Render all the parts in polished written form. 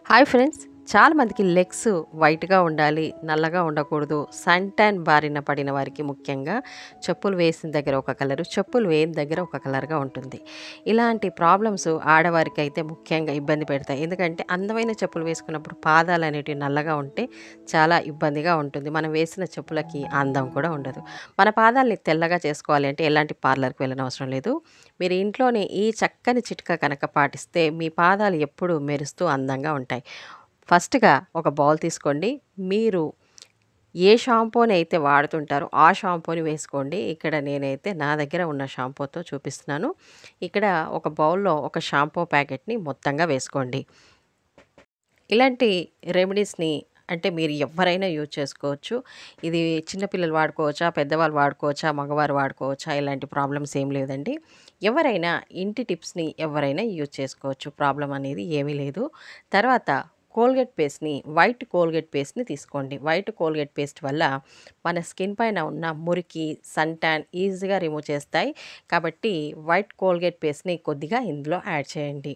Hi friends, చాలామందికి legs వైట్గా ఉండాలి, నల్లగా ఉండకూడదు. సన్ ట్యాన్ బారిన పడిన వారికి ముఖ్యంగా చెప్పులు వేసిన దగ్గర ఒక కలరు, చెప్పులు వేయని దగ్గర ఒక కలర్గా ఉంటుంది. ఇలాంటి ప్రాబ్లమ్స్ ఆడవారికి అయితే ముఖ్యంగా ఇబ్బంది పెడతాయి. ఎందుకంటే అందమైన చెప్పులు వేసుకున్నప్పుడు పాదాలు అనేటివి నల్లగా ఉంటే చాలా ఇబ్బందిగా ఉంటుంది. మనం వేసిన చెప్పులకి అందం కూడా ఉండదు. మన పాదాలని తెల్లగా చేసుకోవాలి అంటే ఎలాంటి పార్లర్కి వెళ్ళనవసరం లేదు. మీరు ఇంట్లోనే ఈ చక్కని చిట్కా కనుక పాటిస్తే మీ పాదాలు ఎప్పుడూ మెరుస్తూ అందంగా ఉంటాయి. ఫస్ట్‌గా ఒక బౌల్ తీసుకోండి. మీరు ఏ షాంపూని అయితే వాడుతుంటారో ఆ షాంపూని వేసుకోండి. ఇక్కడ నేనైతే నా దగ్గర ఉన్న షాంపూతో చూపిస్తున్నాను. ఇక్కడ ఒక బౌల్‌లో ఒక షాంపూ ప్యాకెట్‌ని మొత్తంగా వేసుకోండి. ఇలాంటి రెమెడీస్‌ని అంటే మీరు ఎవ్వరైనా యూజ్ చేసుకోవచ్చు. ఇది చిన్న పిల్లలు వాడుకోవచ్చా, పెద్దవాళ్ళు వాడుకోవచ్చా, మగవారు వాడుకోవచ్చా, ఇలాంటి ప్రాబ్లమ్స్ ఏం లేదండి. ఎవరైనా ఇంటి టిప్స్‌ని ఎవరైనా యూజ్ చేసుకోవచ్చు. ప్రాబ్లమ్ అనేది ఏమీ లేదు. తర్వాత కోల్గేట్ పేస్ట్‌ని, వైట్ కోల్గేట్ పేస్ట్‌ని తీసుకోండి. వైట్ కోల్గేట్ పేస్ట్ వల్ల మన స్కిన్ పైన ఉన్న మురికి, సన్ ట్యాన్ ఈజీగా రిమూవ్ చేస్తాయి. కాబట్టి వైట్ కోల్గేట్ పేస్ట్‌ని కొద్దిగా ఇందులో యాడ్ చేయండి.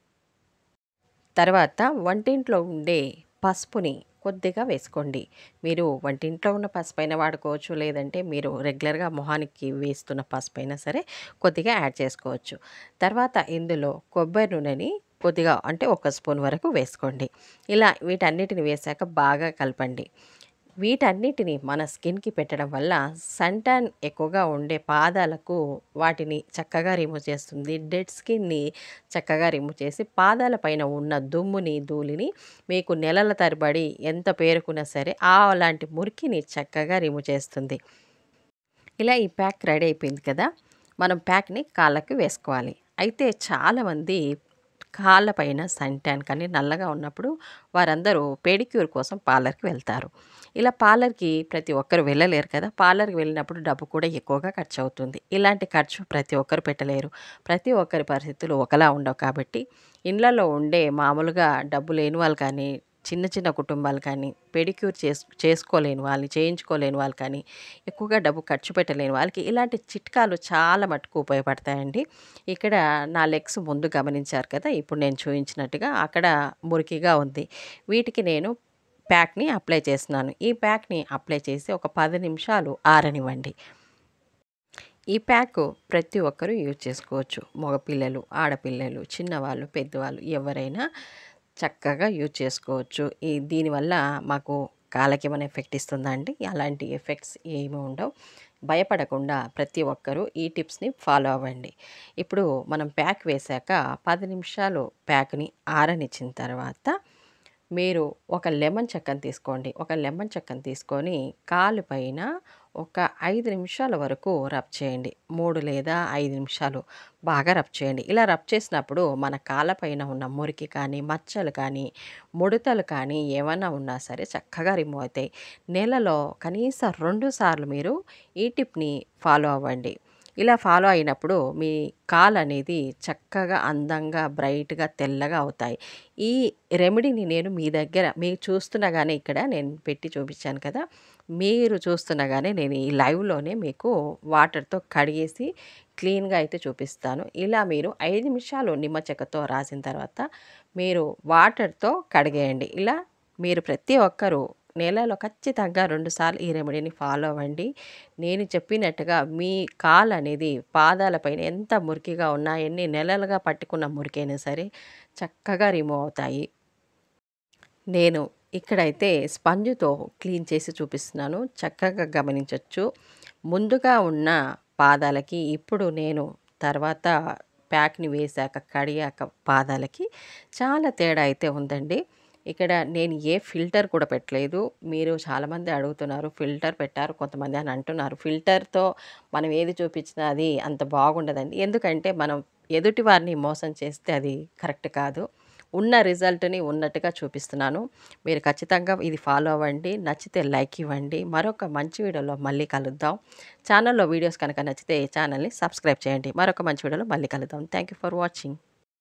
తర్వాత వంటింట్లో ఉండే పసుపుని కొద్దిగా వేసుకోండి. మీరు వంటింట్లో ఉన్న పసుపైనా వాడుకోవచ్చు. లేదంటే మీరు రెగ్యులర్‌గా మొహానికి వేస్తున్న పసుపైనా సరే కొద్దిగా యాడ్ చేసుకోవచ్చు. తర్వాత ఇందులో కొబ్బరి నూనెని కొద్దిగా అంటే ఒక స్పూన్ వరకు వేసుకోండి. ఇలా వీటన్నిటిని వేశాక బాగా కలపండి. వీటన్నిటిని మన స్కిన్‌కి పెట్టడం వల్ల సన్ ట్యాన్ ఎక్కువగా ఉండే పాదాలకు వాటిని చక్కగా రిమూవ్ చేస్తుంది. డెడ్ స్కిన్‌ని చక్కగా రిమూవ్ చేసి పాదాల పైన ఉన్న దుమ్ముని, ధూళిని మీకు నెలల తరబడి ఎంత పేరుకున్నా సరే అలాంటి మురికిని చక్కగా రిమూవ్ చేస్తుంది. ఇలా ఈ ప్యాక్ రెడీ అయిపోయింది కదా! మనం ప్యాక్‌ని కాళ్ళకి వేసుకోవాలి. అయితే చాలామంది కాళ్ళ పైన సన్ ట్యాన్ కానీ నల్లగా ఉన్నప్పుడు వారందరూ పెడిక్యూర్ కోసం పార్లర్‌కి వెళ్తారు. ఇలా పార్లర్‌కి ప్రతి ఒక్కరు వెళ్ళలేరు కదా! పార్లర్‌కి వెళ్ళినప్పుడు డబ్బు కూడా ఎక్కువగా ఖర్చవుతుంది. ఇలాంటి ఖర్చు ప్రతి ఒక్కరు పెట్టలేరు. ప్రతి ఒక్కరి పరిస్థితులు ఒకలా ఉండవు కాబట్టి ఇండ్లలో ఉండే మామూలుగా డబ్బు లేని వాళ్ళు కానీ, చిన్న చిన్న కుటుంబాలు కానీ, పెడిక్యూర్ చేసుకోలేని వాళ్ళని, చేయించుకోలేని వాళ్ళు కానీ, ఎక్కువగా డబ్బు ఖర్చు పెట్టలేని వాళ్ళకి ఇలాంటి చిట్కాలు చాలా మటుకు ఉపయోగపడతాయండి. ఇక్కడ నా లెగ్స్ ముందు గమనించారు కదా! ఇప్పుడు నేను చూయించినట్టుగా అక్కడ మురికిగా ఉంది. వీటికి నేను ప్యాక్‌ని అప్లై చేస్తున్నాను. ఈ ప్యాక్‌ని అప్లై చేసి ఒక 10 నిమిషాలు ఆరనివ్వండి. ఈ ప్యాకు ప్రతి ఒక్కరూ యూజ్ చేసుకోవచ్చు. మగపిల్లలు, ఆడపిల్లలు, చిన్నవాళ్ళు, పెద్దవాళ్ళు ఎవరైనా చక్కగా యూజ్ చేసుకోవచ్చు. దీనివల్ల మాకు కాళ్ళకేమైనా ఎఫెక్ట్ ఇస్తుందా అండి? అలాంటి ఎఫెక్ట్స్ ఏమి ఉండవు. భయపడకుండా ప్రతి ఒక్కరూ ఈ టిప్స్‌ని ఫాలో అవ్వండి. ఇప్పుడు మనం ప్యాక్ వేశాక 10 నిమిషాలు ప్యాక్‌ని ఆరనిచ్చిన తర్వాత మీరు ఒక లెమన్ చెక్కని తీసుకోండి. ఒక లెమన్ చెక్కని తీసుకొని కాలు పైన ఒక 5 నిమిషాల వరకు రబ్ చేయండి. 3 లేదా 5 నిమిషాలు బాగా రబ్ చేయండి. ఇలా రబ్ చేసినప్పుడు మన కాళ్ళ పైన ఉన్న మురికి కానీ, మచ్చలు కానీ, ముడతలు కానీ ఏమన్నా ఉన్నా సరే చక్కగా రిమూవ్ అవుతాయి. నెలలో కనీసం 2 సార్లు మీరు ఈ టిప్‌ని ఫాలో అవ్వండి. ఇలా ఫాలో అయినప్పుడు మీ కాలనేది చక్కగా, అందంగా, బ్రైట్‌గా, తెల్లగా అవుతాయి. ఈ రెమెడీని నేను మీ దగ్గర మీరు చూస్తుండగానే ఇక్కడ నేను పెట్టి చూపించాను కదా! మీరు చూస్తుండగానే నేను ఈ లైవ్‌లోనే మీకు వాటర్‌తో కడిగేసి క్లీన్‌గా అయితే చూపిస్తాను. ఇలా మీరు 5 నిమిషాలు నిమ్మ చెక్కతో రాసిన తర్వాత మీరు వాటర్‌తో కడిగేయండి. ఇలా మీరు ప్రతి ఒక్కరూ నెలలో ఖచ్చితంగా 2 సార్లు ఈ రెమెడీని ఫాలో అవ్వండి. నేను చెప్పినట్టుగా మీ కాలనేది పాదాలపైన ఎంత మురికిగా ఉన్నా, ఎన్ని నెలలుగా పట్టుకున్న మురికైనా సరే చక్కగా రిమూవ్ అవుతాయి. నేను ఇక్కడైతే స్పంజుతో క్లీన్ చేసి చూపిస్తున్నాను. చక్కగా గమనించొచ్చు. ముందుగా ఉన్న పాదాలకి ఇప్పుడు నేను తర్వాత ప్యాక్‌ని వేశాక కడిగాక పాదాలకి చాలా తేడా అయితే ఉందండి. ఇక్కడ నేను ఏ ఫిల్టర్ కూడా పెట్టలేదు. మీరు చాలామంది అడుగుతున్నారు ఫిల్టర్ పెట్టారు కొంతమంది అని అంటున్నారు. ఫిల్టర్‌తో మనం ఏది చూపించినా అది అంత బాగుండదండి. ఎందుకంటే మనం ఎదుటి వారిని మోసం చేస్తే అది కరెక్ట్ కాదు. ఉన్న రిజల్ట్‌ని ఉన్నట్టుగా చూపిస్తున్నాను. మీరు ఖచ్చితంగా ఇది ఫాలో అవ్వండి. నచ్చితే లైక్ ఇవ్వండి. మరొక మంచి వీడియోలో మళ్ళీ కలుద్దాం. ఛానల్‌లో వీడియోస్ కనుక నచ్చితే ఛానల్‌ని సబ్స్క్రైబ్ చేయండి. మరొక మంచి వీడియోలో మళ్ళీ కలుద్దాం. Thank you for watching.